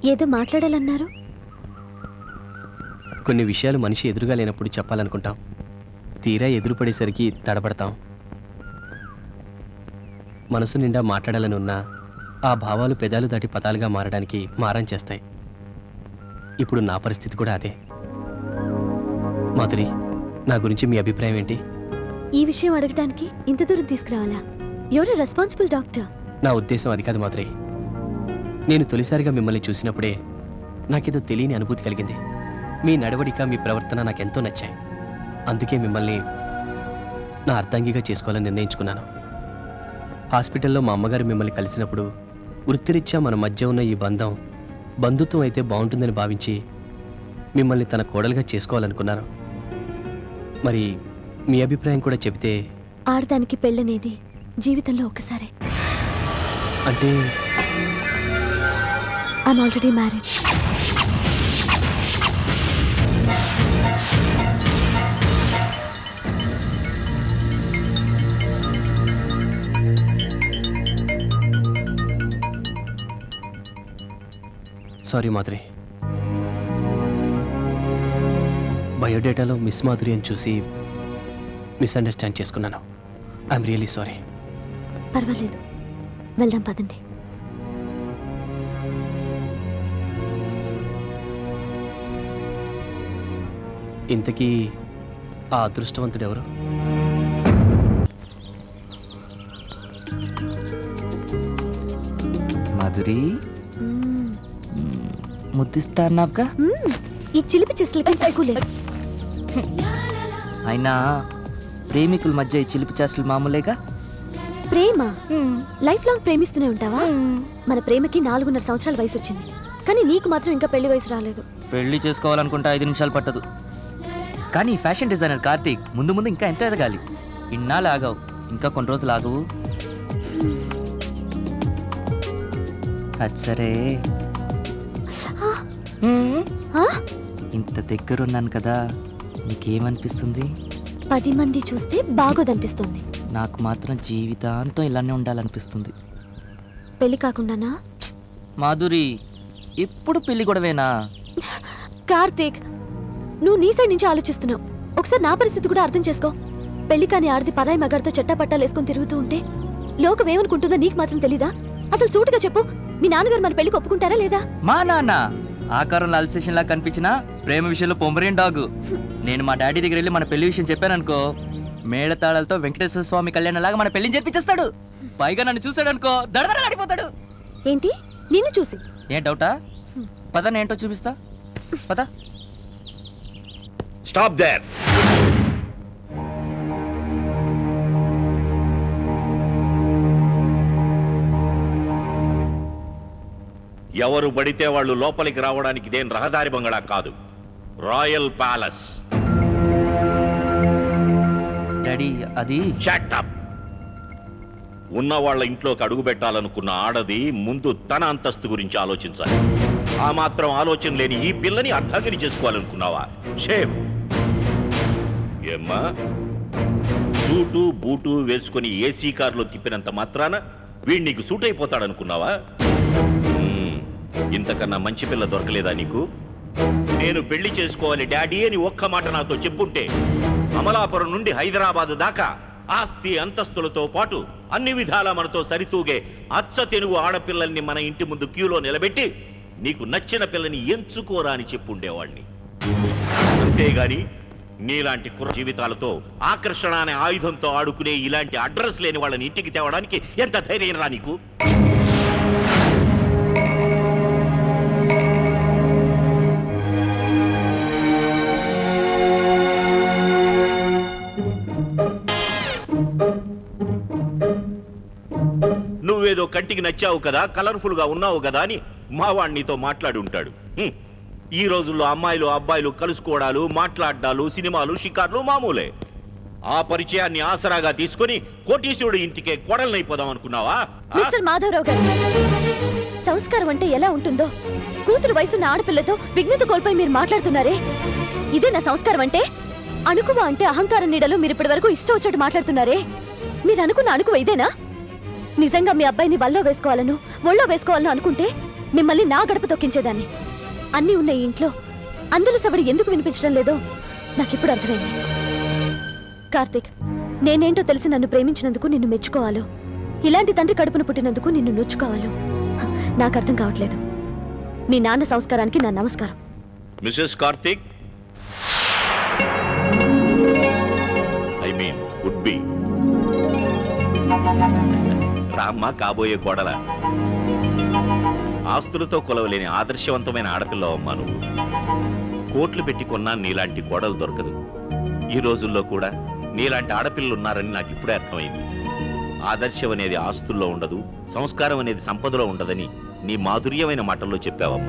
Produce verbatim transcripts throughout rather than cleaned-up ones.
ఏదో మాట్లాడాలన్నారు. కొన్ని విషయాలు మనిషి ఎదురుగా లేనప్పుడు చెప్పాలనుకుంటాం, తీరా ఎదురుపడేసరికి తడబడతాం. మనసు నిండా మాట్లాడాలని ఉన్నా ఆ భావాలు పెదాలు దాటి పదాలుగా మారడానికి మారం చేస్తాయి. ఇప్పుడు నా పరిస్థితి కూడా అదే. మాధురి, నా గురించి మీ అభిప్రాయం ఏంటి? ఈ విషయం అడగడానికి ఇంత దూరం తీసుకురావాలా? ఎవరు రెస్పాన్సిబుల్ డాక్టర్? నా ఉద్దేశం అది కాదు మాధురి. నేను తొలిసారిగా మిమ్మల్ని చూసినప్పుడే నాకేదో తెలియని అనుభూతి కలిగింది. మీ నడవడిక, మీ ప్రవర్తన నాకెంతో నచ్చాయి. అందుకే మిమ్మల్ని నా అర్ధాంగిగా చేసుకోవాలని నిర్ణయించుకున్నాను. హాస్పిటల్లో మా అమ్మగారు మిమ్మల్ని కలిసినప్పుడు వృత్తిరీత్యా మన మధ్య ఉన్న ఈ బంధం బంధుత్వం అయితే బాగుంటుందని భావించి మిమ్మల్ని తన కోడలుగా చేసుకోవాలనుకున్నాను. మరి మీ అభిప్రాయం కూడా చెబితే. ఆడదానికి పెళ్ళనేది జీవితంలో ఒక్కసారే. అంటే I'm already married. Sorry Madhuri, బయోడేటాలో మిస్ మాధురి అని చూసి మిస్అండర్స్టాండ్ చేసుకున్నాను. I'm really sorry. పర్వాలేదు, వెళ్దాం పదండి. ఇంతకీ ఆ అదృష్టవంతుడు ఎవరు? మాధురి, ముద్దిస్తా అన్నావుగా. ఈ చిలిపి చేష్టలకి తక్కువలేదు. అయినా ప్రేమికుల మధ్య ఈ చిలిపి చేష్టలు మామూలేగా. ప్రేమ లైఫ్ లాంగ్ ప్రేమిస్తూనే ఉంటావా? మన ప్రేమకి నాలుగున్నర సంవత్సరాల వయసు వచ్చింది, కానీ నీకు మాత్రం ఇంకా పెళ్లి వయసు రాలేదు. పెళ్లి చేసుకోవాలనుకుంటే ఐదు నిమిషాలు పట్టదు. కానీ ఫ్యాషన్ డిజైనర్ కార్తీక్ ముందు ముందు ఇంకా ఎంత ఎదగాలి. ఇన్నాళ్ళు ఆగావు, ఇంకా కొన్ని రోజులు ఆగవు. అది సరే, ఇంత దగ్గరున్నాను కదా, నీకేమనిపిస్తుంది? పది మంది చూస్తే బాగోదనిపిస్తుంది. నాకు మాత్రం జీవితాంతం ఇలానే ఉండాలనిపిస్తుంది. పెళ్లి కాకుండానా? మాధురి, ఎప్పుడు పెళ్లి గొడవేనా? కార్తీక్, నువ్వు నీ సైడ్ నుంచి ఆలోచిస్తున్నావు. ఒకసారి నా పరిస్థితి కూడా అర్థం చేసుకో. పెళ్లి కాని ఆడది పరాయి మగాడితో చెట్టాపట్టాలు వేసుకొని తిరుగుతూ ఉంటే లోకం ఏమనుకుంటుందో నీకు మాత్రం తెలీదా? అసలు సూటిగా చెప్పు, మీ నాన్నగారు మన పెళ్లికి ఒప్పుకుంటారా లేదా? మా నాన్న ఆకారంలో అల్సేషన్ లా కనిపించినా ప్రేమ విషయంలో పొంబరియన్ డాగు. నేను మా డాడీ దగ్గర వెళ్ళి మన పెళ్లి విషయం చెప్పాననుకో, మేళతాళాలతో వెంకటేశ్వర స్వామి కళ్యాణం లాగా మన పెళ్లిని జరిపించేస్తాడు. పైగా నన్ను చూసాడనుకో, దడదడ ఆడిపోతాడు. ఏంటి, నిన్ను చూసి? ఏం డౌటా? పద, నేంటో చూపిస్తా. పద. Stop there. ఎవరు పడితే వాళ్ళు లోపలికి రావడానికి ఇదేం రహదారి బంగళా కాదు, రాయల్ ప్యాలెస్. డాడీ, అది షట్ అప్. ఉన్న వాళ్ళ ఇంట్లోకి అడుగు పెట్టాలనుకున్న ఆడది ముందు తన అంతస్తు గురించి ఆలోచించాలి. ఆ మాత్రం ఆలోచన లేని ఈ పిల్లని అర్థగిరి చేసుకోవాలనుకున్నావా? షేమ్. ఏమ్మా, సూటు బూటు వేసుకుని ఏసీ కారులో తిప్పినంత మాత్రాన వీడు నీకు సూట్ అయిపోతాడనుకున్నావా? ఇంతకన్నా మంచి పిల్ల దొరకలేదా నీకు? నేను పెళ్లి చేసుకోవాలి డాడీ అని ఒక్క మాట నాతో చెప్పుంటే అమలాపురం నుండి హైదరాబాద్ దాకా ఆస్తి అంతస్తులతో పాటు అన్ని విధాలా మనతో సరితూగే అచ్చ తెలుగు ఆడపిల్లల్ని మన ఇంటి ముందు క్యూలో నిలబెట్టి నీకు నచ్చిన పిల్లని ఎంచుకోరా అని చెప్పుండేవాడిని. అంతేగాని నీలాంటి కుర్ర జీవితాలతో ఆకర్షణ అనే ఆయుధంతో ఆడుకునే ఇలాంటి అడ్రస్ లేని వాళ్ళని ఇంటికి తేవడానికి ఎంత ధైర్యం రా నీకు? నువ్వేదో కంటికి నచ్చావు కదా, కలర్ఫుల్ గా ఉన్నావు కదా అని మావాణ్ణితో మాట్లాడి ఉంటాడు. ఈ రోజుల్లో అమ్మాయిలు అబ్బాయిలు కలుసుకోవడాలు, మాట్లాడాలు, సినిమాలు, షికార్లు మామూలే. ఆ పరిచయాన్ని ఆసరాగా తీసుకుని కోటీశ్వరుడు ఇంటికే కోడలనైపోదాం అనుకున్నావా? మిస్టర్ మాధవరావు గారు, సంస్కారం అంటే ఎలా ఉంటుందో కూతురు వయసున్న ఆడపిల్లతో విఘ్నత కోల్పోయి మీరు మాట్లాడుతున్నారే, ఇదే నా సంస్కారం అంటే? అణుకువ అంటే అహంకారం నీడలో మీరు ఇప్పటి వరకు ఇష్టం వచ్చినట్టు మాట్లాడుతున్నారే, మీరు అనుకున్న అణుకువ ఇదేనా? నిజంగా మీ అబ్బాయిని వల్లో వేసుకోవాలను ఒళ్ళో వేసుకోవాలను అనుకుంటే మిమ్మల్ని నా గడప తొక్కించేదాన్ని. అన్నీ ఉన్న ఈ ఇంట్లో అందరి సవడి ఎందుకు వినిపించడం లేదో నాకిప్పుడు అర్థమైంది. కార్తీక్, నేనేంటో తెలిసి నన్ను ప్రేమించినందుకు నిన్ను మెచ్చుకోవాలో, ఇలాంటి తండ్రి కడుపున పుట్టినందుకు నిన్ను నొచ్చుకోవాలో నాకు అర్థం కావట్లేదు. మీ నాన్న సంస్కారానికి నా నమస్కారం. Mrs Karthik, I mean would be రామ్మ కాబోయే కోడల. ఆస్తులతో కొలవలేని ఆదర్శవంతమైన ఆడపిల్ల అమ్మా నువ్వు. కోట్లు పెట్టి కొన్నా నీలాంటి కోడలు దొరకదు. ఈ రోజుల్లో కూడా నీలాంటి ఆడపిల్లలు ఉన్నారని నాకు ఇప్పుడే అర్థమైంది. ఆదర్శం అనేది ఆస్తుల్లో ఉండదు, సంస్కారం అనేది సంపదలో ఉండదని నీ మాధుర్యమైన మాటల్లో చెప్పావమ్మా.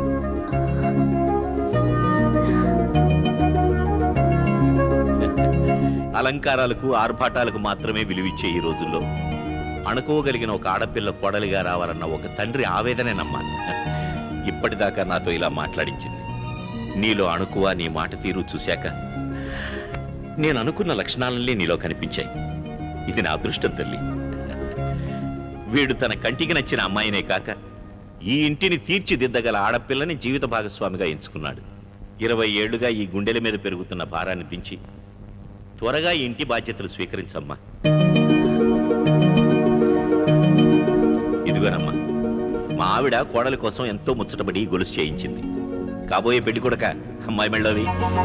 అలంకారాలకు ఆర్భాటాలకు మాత్రమే విలువిచ్చే ఈ రోజుల్లో అణుకోగలిగిన ఒక ఆడపిల్ల కోడలిగా రావాలన్న ఒక తండ్రి ఆవేదనే నమ్మాను. ఇప్పటిదాకా నాతో ఇలా మాట్లాడించింది. నీలో అణుకువ, నీ మాట తీరు చూశాక నేను అనుకున్న లక్షణాలన్నీ నీలో కనిపించాయి. ఇది నా అదృష్టం తల్లి. వీడు తన కంటికి నచ్చిన అమ్మాయినే కాక ఈ ఇంటిని తీర్చిదిద్దగల ఆడపిల్లని జీవిత భాగస్వామిగా ఎంచుకున్నాడు. ఇరవై ఏళ్లుగా ఈ గుండెల మీద పెరుగుతున్న భారాన్ని దించి త్వరగా ఈ ఇంటి బాధ్యతలు స్వీకరించమ్మా. ఇదిగోనమ్మా, మా ఆవిడ కోడలి కోసం ఎంతో ముచ్చటపడి గొలుసు చేయించింది. కాబోయే పెళ్లి కొడుక అమ్మాయి మెళ్ళవి.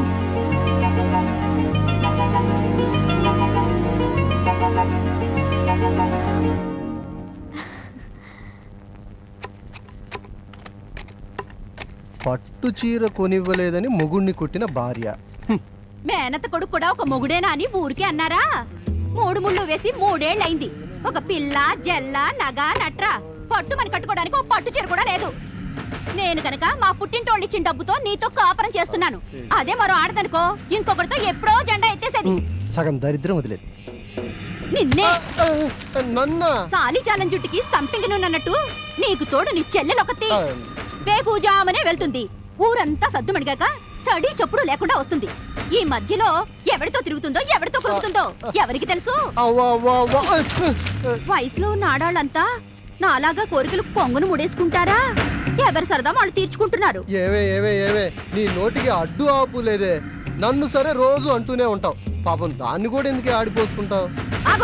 పట్టు చీర కొనివ్వలేదని మొగుణ్ణి కొట్టిన భార్య. మేనత కొడుకు కూడా ఒక మొగుడేనా అని ఊరికే అన్నారా? మూడు ముళ్ళు వేసి మూడేళ్ళయింది. ఒక పిల్ల జల్ల నగ నట్ర పట్టు మన కట్టుకోవడానికి ఒక పట్టు చీర కూడా లేదు. నేను కనుక మా పుట్టింటోళ్ళు ఇచ్చిన డబ్బుతో నీతో కాపురం చేస్తున్నాను. అదే మరో ఆడదనుకో ఇంకొకరితో ఎప్పుడో జెండా ఎత్తేసేది. సగం దరిద్రం వదిలేదు. నిన్నే నన్న చాలీ చాలని జుట్టుకి సంపింగ్ నున్నట్టు నీకు తోడు నీ చెల్లెలొకతి వేకూజామనే వెళ్తుంది. ఊరంతా సద్దుమణిగాక చడి చప్పుడు లేకుండా వస్తుంది. ఈ మధ్యలో ఎవరితో తిరుగుతుందో ఎవరితో కొరుకుతుందో ఎవరికి తెలుసు? వయసులో ఉన్న ఆడాళ్ళంతా నాలాగా కోరికలు పొంగును ముడేసుకుంటారా? ఎవరి సరదా వాళ్ళు తీర్చుకుంటున్నారు. ఏవే ఏవే ఏవే నీ నోటికి అడ్డు ఆపు లేదే. నన్ను సరే రోజు అంటూనే ఉంటావు. పాపం దాన్ని కూడా ఎందుకు ఆడిపోసుకుంటావు? ఆగో,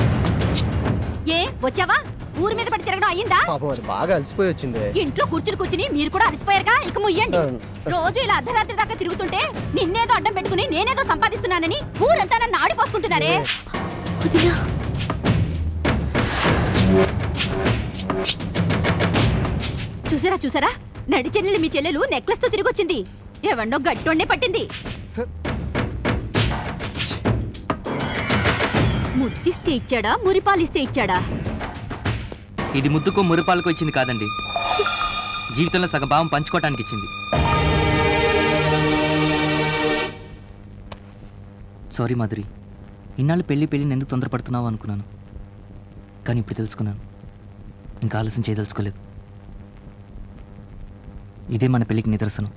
ఏ వచ్చావా? ఊరి మీద పడి తిరగడం అయ్యిందా? పాపం అది బాగా అలసిపోయి వచ్చింది. ఇంట్లో కూర్చుని కూర్చుని మీరు కూడా అలసిపోయారుగా, ఇక ముయ్యండి. రోజు ఇలా అర్ధరాత్రి దాకా తిరుగుతుంటే నిన్నేదో అడ్డం పెట్టుకుని నేనేదో సంపాదిస్తున్నానని ఊరంతా నన్ను ఆడిపోసుకుంటున్నారే. చూసారా చూసారా నడి చెల్లెలు మీ చెల్లెలు నెక్లెస్ తో తిరిగొచ్చింది. ఎవన్నో గట్టోండే పట్టింది. ముద్దిస్తే ఇచ్చాడా, మురిపాలిస్తే ఇచ్చాడా? ఇది ముద్దుకో మురిపాలకు ఇచ్చింది కాదండి, జీవితంలో సగ భావం పంచుకోవటానికి ఇచ్చింది. సారీ మాధురి, ఇన్నాళ్ళు పెళ్లి పెళ్ళిని ఎందుకు తొందరపడుతున్నావు అనుకున్నాను. కానీ ఇప్పుడు తెలుసుకున్నాను, ఇంకా ఆలస్యం చేయదలుచుకోలేదు. ఇదే మన పెళ్లికి నిదర్శనం.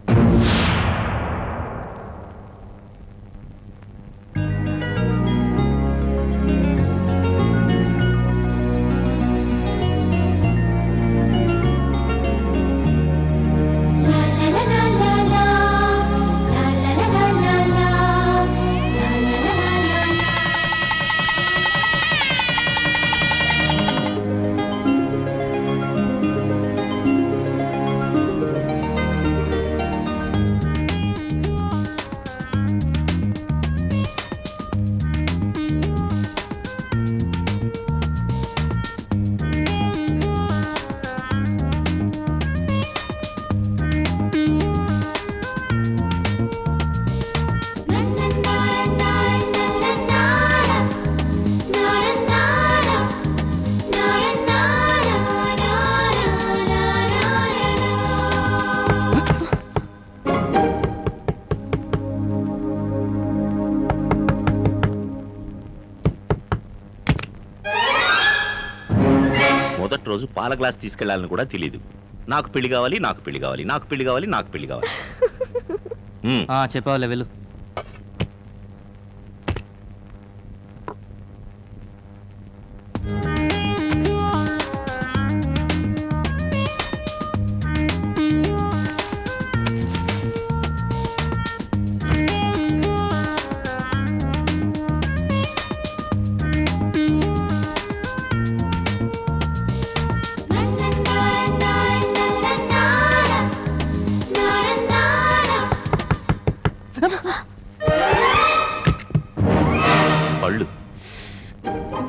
మొదటి రోజు పాల గ్లాస్ తీసుకెళ్లాలని కూడా తెలియదు. నాకు పెళ్లి కావాలి, నాకు పెళ్లి కావాలి, నాకు పెళ్లి కావాలి, నాకు పెళ్లి కావాలి. చెప్పావులే వెళ్ళు.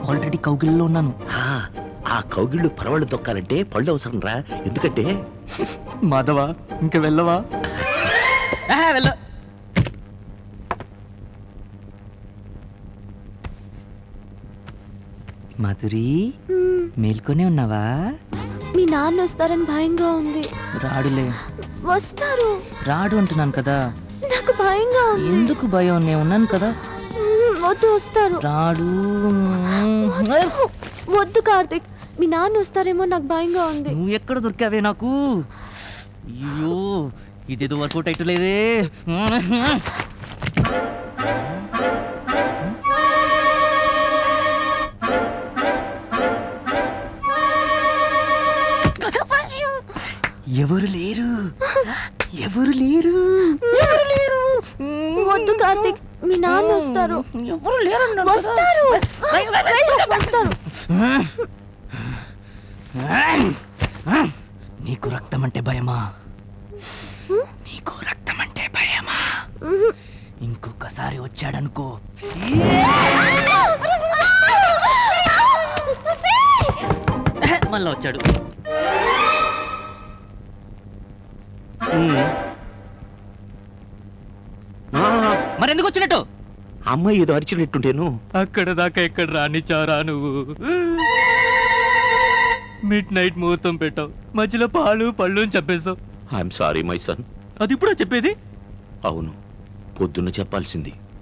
ఆల్రెడీ కౌగిల్లో ఉన్నాను. ఆ, ఆ కౌగిళ్ళు పరవళ్ళు తొక్కాలంటే పళ్ళు అవసరం రా. ఎందుకంటే మాధవా ఇంక వెళ్ళవా? వెళ్ళ. మధురి మ్మ్. మేల్కొనే ఉన్నావా? మీ నాన్న వస్తారని భయంగా ఉంది. రాడులే. వస్తారు. రాడు అంటున్నాను కదా. నాకు భయంగా ఉంది. ఎందుకు భయం? నేను ఉన్నాను కదా. మ్మ్, వద్దు, వస్తారు. రాడు. వద్దు. వద్దు కార్తీక్, మీ నాన్న వస్తారేమో నాకు భయంగా ఉంది. నువ్వు ఎక్కడ దొరికావే నాకు? అయ్యో ఇదేదో వర్కౌట్ అయితలేదే. ఎవరు లేరు, ఎవరు లేరు, ఎవరు లేరు. వద్దు కార్తీక్, మీ నాన్న వస్తారు. ఎవరు లేరు. వస్తారు. వస్తారు. నీకు రక్తం అంటే భయమా? నీకు రక్తం అంటే భయమా? మ్మ్. ఇంకొకసారి వచ్చాడనుకో. మళ్ళా వచ్చాడు. మరెందుకు వచ్చినట్టు? అమ్మాయి ఏదో అరిచినట్టుంటేను. అక్కడ దాకా ఎక్కడ రానిచ్చారా నువ్వు? మిడ్ నైట్ ముహూర్తం పెట్టావు, మధ్యలో పాలు పళ్ళు అని చెప్పేశావు. I'm sorry my son. అది ఇప్పుడు చెప్పేది? అవును, పొద్దున్న చెప్పాల్సింది.